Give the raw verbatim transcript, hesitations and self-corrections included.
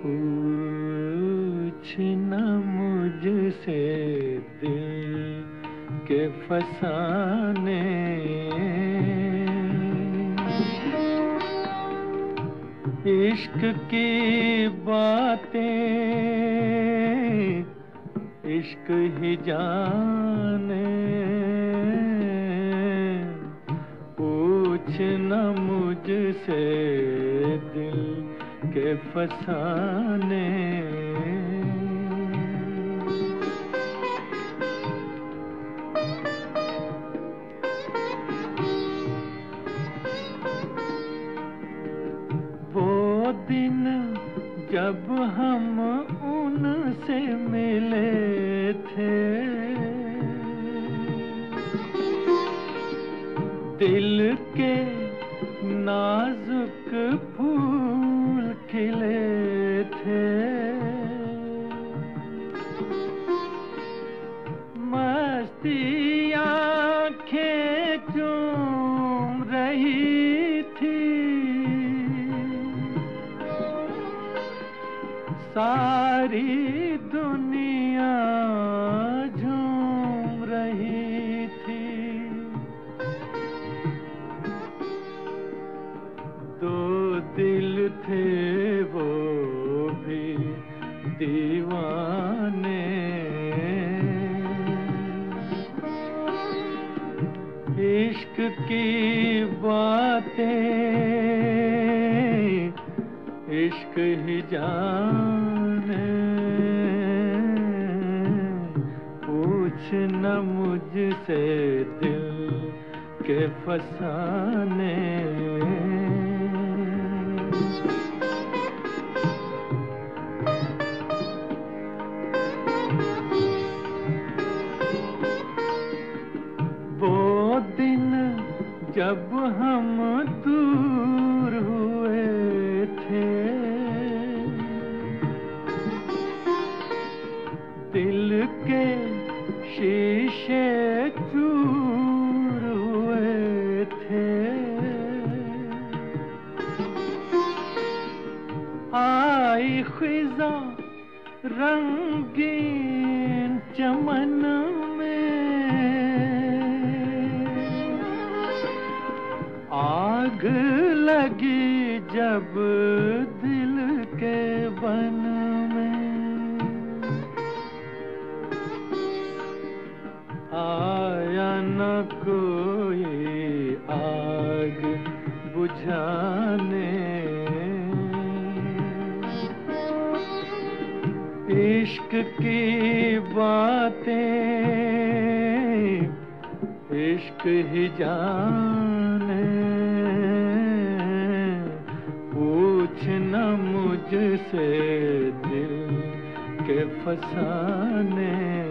पूछना मुझसे दिल के फसाने, इश्क की बातें इश्क ही जाने। पूछना मुझसे दिल के फसाने, वो दिन जब हम उनसे मिले थे, दिल के नाजुक फूल खिले थे। मस्ती आँखें चूम रही थी, सारी दुनिया झूम रही थी। दो दिल थे वो भी दीवाने, इश्क की बातें इश्क ही जाने। पूछना मुझसे दिल के फसाने, वो दिन जब हम दूर हुए थे, दिल के शीशे चूर हुए थे। आई ख़िज़ा रंगीन चमन में, आग लगी जब दिल के बन में। आया न कोई आग बुझाने, इश्क की बातें इश्क ही जाने। पूछना मुझसे दिल के फसाने।